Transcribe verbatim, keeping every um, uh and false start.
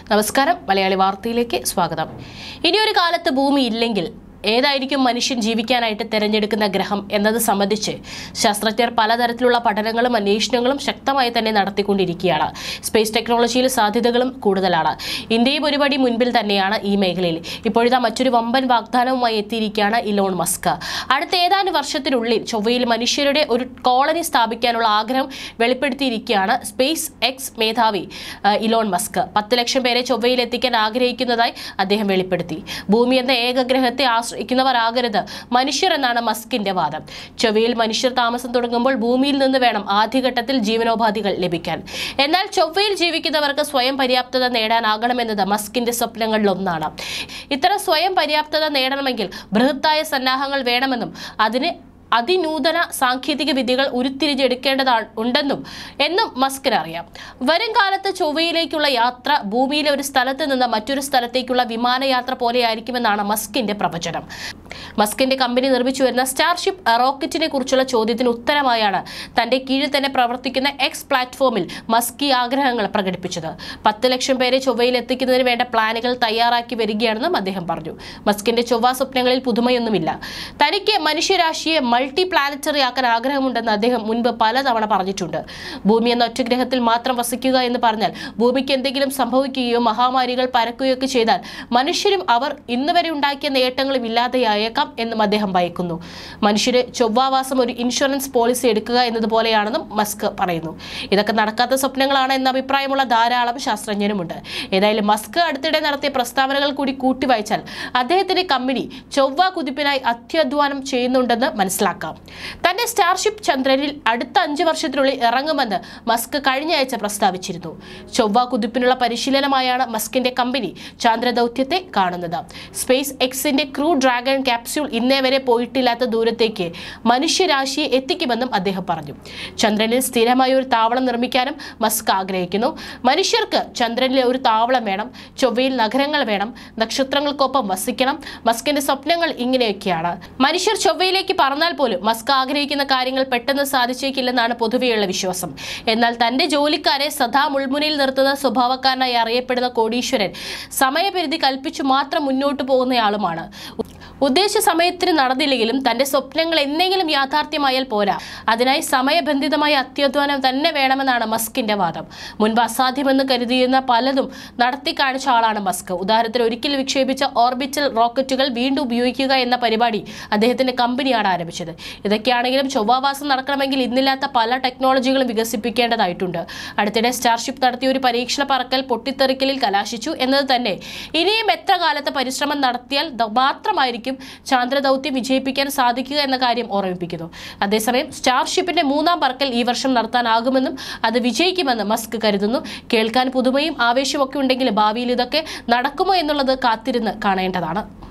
നമസ്കാരം, മലയാളി വാർത്തയിലേക്ക് സ്വാഗതം. ഇനിയൊരു കാലത്ത് ഭൂമി ഇല്ലെങ്കിൽ ഏതായിരിക്കും മനുഷ്യൻ ജീവിക്കാനായിട്ട് തിരഞ്ഞെടുക്കുന്ന ഗ്രഹം എന്നത് സംബന്ധിച്ച് ശാസ്ത്രജ്ഞർ പലതരത്തിലുള്ള പഠനങ്ങളും അന്വേഷണങ്ങളും ശക്തമായി തന്നെ നടത്തിക്കൊണ്ടിരിക്കുകയാണ്. സ്പേസ് ടെക്നോളജിയിൽ സാധ്യതകളും കൂടുതലാണ്. ഇന്ത്യയും ഒരുപടി മുൻപിൽ തന്നെയാണ് ഈ മേഖലയിൽ. ഇപ്പോഴത്തെ മറ്റൊരു വമ്പൻ വാഗ്ദാനവുമായി എത്തിയിരിക്കുകയാണ് ഇലോൺ മസ്ക്. അടുത്ത ഏതാനും വർഷത്തിനുള്ളിൽ ചൊവ്വയിൽ മനുഷ്യരുടെ ഒരു കോളനി സ്ഥാപിക്കാനുള്ള ആഗ്രഹം വെളിപ്പെടുത്തിയിരിക്കുകയാണ് സ്പേസ് എക്സ് മേധാവി ഇലോൺ മസ്ക്. പത്ത് ലക്ഷം പേരെ ചൊവ്വയിൽ എത്തിക്കാൻ ആഗ്രഹിക്കുന്നതായി അദ്ദേഹം വെളിപ്പെടുത്തി. ഭൂമി എന്ന ഏക ഗ്രഹത്തെ ാകരുത് മനുഷ്യർ എന്നാണ് മസ്കിന്റെ വാദം. ചൊവ്വയിൽ മനുഷ്യർ താമസം തുടങ്ങുമ്പോൾ ഭൂമിയിൽ നിന്ന് വേണം ആദ്യഘട്ടത്തിൽ ജീവനോപാധികൾ ലഭിക്കാൻ. എന്നാൽ ചൊവ്വയിൽ ജീവിക്കുന്നവർക്ക് സ്വയം പര്യാപ്തത നേടാനാകണമെന്നത് മസ്കിന്റെ സ്വപ്നങ്ങളിലൊന്നാണ്. ഇത്തരം സ്വയം പര്യാപ്തത നേടണമെങ്കിൽ ബൃഹത്തായ സന്നാഹങ്ങൾ വേണമെന്നും അതിന് അതിനൂതന സാങ്കേതിക വിദ്യകൾ ഉരുത്തിരിഞ്ഞെടുക്കേണ്ടതാണ് ഉണ്ടെന്നും എന്നും മസ്കിന് അറിയാം. വരും കാലത്ത് ചൊവ്വയിലേക്കുള്ള യാത്ര ഭൂമിയിലെ ഒരു സ്ഥലത്ത് നിന്ന് മറ്റൊരു സ്ഥലത്തേക്കുള്ള വിമാനയാത്ര പോലെയായിരിക്കുമെന്നാണ് മസ്കിന്റെ പ്രവചനം. മസ്കിന്റെ കമ്പനി നിർമ്മിച്ചു വരുന്ന സ്റ്റാർഷിപ്പ് റോക്കറ്റിനെ കുറിച്ചുള്ള ചോദ്യത്തിന് ഉത്തരമായാണ് തന്റെ കീഴിൽ തന്നെ പ്രവർത്തിക്കുന്ന എക്സ് പ്ലാറ്റ്ഫോമിൽ മസ്ക് ഈ ആഗ്രഹങ്ങൾ പ്രകടിപ്പിച്ചത്. പത്ത് ലക്ഷം പേരെ ചൊവ്വയിൽ എത്തിക്കുന്നതിന് വേണ്ട പ്ലാനുകൾ തയ്യാറാക്കി വരികയാണെന്നും അദ്ദേഹം പറഞ്ഞു. മസ്കിന്റെ ചൊവ്വ സ്വപ്നങ്ങളിൽ പുതുമയൊന്നുമില്ല. തനിക്ക് മനുഷ്യരാശിയെ മൾട്ടി പ്ലാനറ്ററി ആക്കാൻ ആഗ്രഹമുണ്ടെന്ന് അദ്ദേഹം മുൻപ് പലതവണ പറഞ്ഞിട്ടുണ്ട്. ഭൂമി എന്ന ഒറ്റ ഗ്രഹത്തിൽ മാത്രം വസിക്കുക എന്ന് പറഞ്ഞാൽ ഭൂമിക്ക് എന്തെങ്കിലും സംഭവിക്കുകയോ മഹാമാരികൾ പരക്കുകയോ ഒക്കെ ചെയ്താൽ മനുഷ്യരും അവർ ഇന്നുവരെ ഉണ്ടാക്കിയ നേട്ടങ്ങളും ഇല്ലാതെയായേക്കാം എന്നും അദ്ദേഹം ഭയക്കുന്നു. മനുഷ്യര് ചൊവ്വാവാസം ഒരു ഇൻഷുറൻസ് പോളിസി എടുക്കുക എന്നതുപോലെയാണെന്നും മസ്ക് പറയുന്നു. ഇതൊക്കെ നടക്കാത്ത സ്വപ്നങ്ങളാണ് എന്ന അഭിപ്രായമുള്ള ധാരാളം ശാസ്ത്രജ്ഞരുമുണ്ട്. ഏതായാലും മസ്ക് അടുത്തിടെ നടത്തിയ പ്രസ്താവനകൾ കൂടി കൂട്ടി വായിച്ചാൽ അദ്ദേഹത്തിന്റെ കമ്പനി ചൊവ്വ കുതിപ്പിനായി അത്യധ്വാനം ചെയ്യുന്നുണ്ടെന്ന് മനസ്സിലാക്കാം. തന്റെ സ്റ്റാർഷിപ്പ് ചന്ദ്രനിൽ അടുത്ത അഞ്ച് വർഷത്തിനുള്ളിൽ ഇറങ്ങുമെന്ന് മസ്ക് കഴിഞ്ഞ ആഴ്ച പ്രസ്താവിച്ചിരുന്നു. ചൊവ്വ കുതിപ്പിനുള്ള പരിശീലനമായാണ് മസ്കിന്റെ കമ്പനി ചാന്ദ്രദൗത്യത്തെ കാണുന്നത്. സ്പേസ് എക്സിന്റെ ക്രൂ ഡ്രാഗൺ ക്യാപ്സ്യൂൾ ഇന്നേ വരെ പോയിട്ടില്ലാത്ത ദൂരത്തേക്ക് മനുഷ്യരാശിയെ എത്തിക്കുമെന്നും അദ്ദേഹം പറഞ്ഞു. ചന്ദ്രനിൽ സ്ഥിരമായ ഒരു താവളം നിർമ്മിക്കാനും മസ്ക് ആഗ്രഹിക്കുന്നു. മനുഷ്യർക്ക് ചന്ദ്രനിലെ ഒരു താവളം വേണം, ചൊവ്വയിൽ നഗരങ്ങൾ വേണം, നക്ഷത്രങ്ങൾക്കൊപ്പം വസിക്കണം. മസ്കിന്റെ സ്വപ്നങ്ങൾ ഇങ്ങനെയൊക്കെയാണ്. മനുഷ്യർ ചൊവ്വയിലേക്ക് പറഞ്ഞാൽ പോലും മസ്ക് ആഗ്രഹിക്കുന്ന കാര്യങ്ങൾ പെട്ടെന്ന് സാധിച്ചേക്കില്ലെന്നാണ് പൊതുവെയുള്ള വിശ്വാസം. എന്നാൽ തന്റെ ജോലിക്കാരെ സദാ മുൾമുനയിൽ നിർത്തുന്ന സ്വഭാവക്കാരനായി അറിയപ്പെടുന്ന കോടീശ്വരൻ സമയപരിധി കൽപ്പിച്ചു മാത്രം മുന്നോട്ട് പോകുന്നയാളുമാണ്. ഉദ്ദേശ സമയത്തിന് നടന്നില്ലെങ്കിലും തന്റെ സ്വപ്നങ്ങൾ എന്തെങ്കിലും യാഥാർത്ഥ്യമായാൽ പോരാ, അതിനായി സമയബന്ധിതമായ അത്യധ്വാനം തന്നെ വേണമെന്നാണ് മസ്കിന്റെ വാദം. മുൻപ് അസാധ്യമെന്ന് കരുതിയിരുന്ന പലതും നടത്തി കാണിച്ച ആളാണ് മസ്ക്. ഉദാഹരണത്തിന് ഒരിക്കൽ വിക്ഷേപിച്ച ഓർബിറ്റൽ റോക്കറ്റുകൾ വീണ്ടും ഉപയോഗിക്കുക എന്ന പരിപാടി അദ്ദേഹത്തിന്റെ കമ്പനിയാണ് ആരംഭിച്ചത്. ഇതൊക്കെയാണെങ്കിലും ചൊവ്വാവാസം നടക്കണമെങ്കിൽ ഇന്നില്ലാത്ത പല ടെക്നോളജികളും വികസിപ്പിക്കേണ്ടതായിട്ടുണ്ട്. അടുത്തിടെ സ്റ്റാർഷിപ്പ് നടത്തിയ ഒരു പരീക്ഷണ പറക്കൽ പൊട്ടിത്തെറിക്കലിൽ കലാശിച്ചു എന്നത് തന്നെ ഇനിയും എത്ര കാലത്തെ പരിശ്രമം നടത്തിയാൽ മാത്രമായിരിക്കും ചാന്ദ്രദൗത്യം വിജയിപ്പിക്കാൻ സാധിക്കുക എന്ന കാര്യം ഓർമ്മിപ്പിക്കുന്നു. അതേസമയം സ്റ്റാർഷിപ്പിന്റെ മൂന്നാം പറക്കൽ ഈ വർഷം നടത്താനാകുമെന്നും അത് വിജയിക്കുമെന്ന് മസ്ക് കരുതുന്നു. കേൾക്കാൻ പുതുമയും ആവേശമൊക്കെ ഉണ്ടെങ്കിലും ഭാവിയിൽ ഇതൊക്കെ നടക്കുമോ എന്നുള്ളത് കാത്തിരുന്ന് കാണേണ്ടതാണ്.